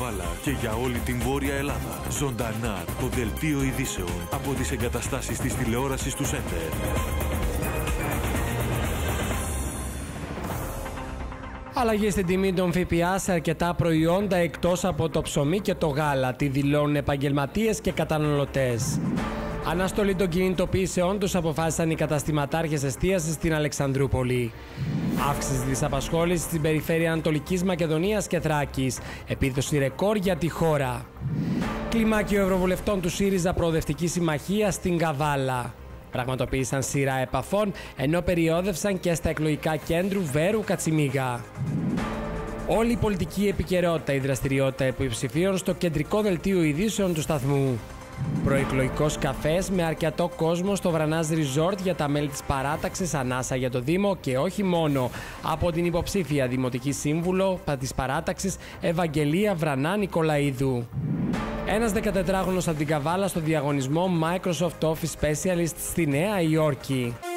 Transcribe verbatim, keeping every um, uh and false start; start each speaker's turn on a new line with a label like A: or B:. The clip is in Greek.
A: Καβάλα και για όλη την Βόρεια Ελλάδα. Ζωντανά το δελτίο ειδήσεων από τις εγκαταστάσεις της τηλεόρασης του Σέντερ.
B: Αλλαγή στην τιμή των ΦΠΑ σε αρκετά προϊόντα εκτός από το ψωμί και το γάλα, τη δηλώνουν επαγγελματίες και καταναλωτές. Αναστολή των κινητοποιήσεών τους αποφάσισαν οι καταστηματάρχες εστίασης στην Αλεξανδρούπολη. Αύξηση της απασχόλησης στην περιφέρεια Ανατολικής Μακεδονίας και Θράκης. Επίδοση ρεκόρ για τη χώρα. Κλιμάκιο ευρωβουλευτών του ΣΥΡΙΖΑ Προοδευτική Συμμαχία στην Καβάλα. Πραγματοποίησαν σειρά επαφών, ενώ περιόδευσαν και στα εκλογικά κέντρου Βέρου Κατσιμίγα. Όλη η πολιτική επικαιρότητα, η δραστηριότητα υποψηφίων στο κεντρικό δελτίο ειδήσεων του σταθμού. Προεκλογικός καφές με αρκετό κόσμο στο Βρανάζ Resort για τα μέλη της παράταξης, ανάσα για το Δήμο και όχι μόνο, από την υποψήφια Δημοτική Σύμβουλο της παράταξης Ευαγγελία Βρανά Νικολαίδου. Ένας δεκατετράχρονος από την Καβάλα στο διαγωνισμό Microsoft Office Specialist στη Νέα Υόρκη.